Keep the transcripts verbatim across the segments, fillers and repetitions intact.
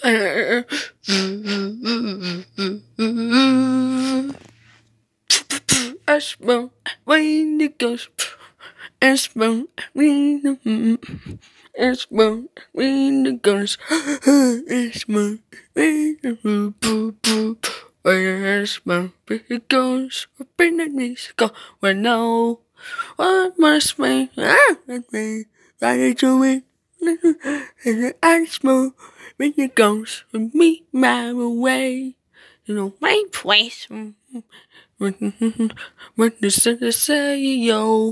As bom when it goes. As bom when as bom when it goes. As bom when it goes. As bom when it goes. Open the knees go. Well, no. What must be? Ah, me. Right to me. And I smoke when it goes with me my way. You know, my place. What the city say, yo?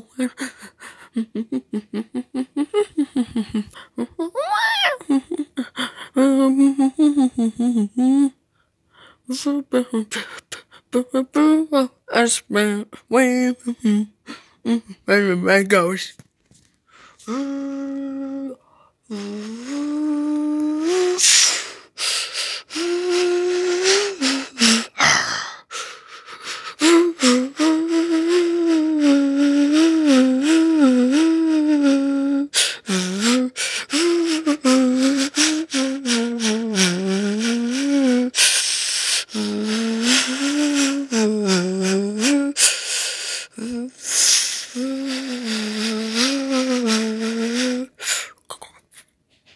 I spent way where the man goes. Mm-hmm.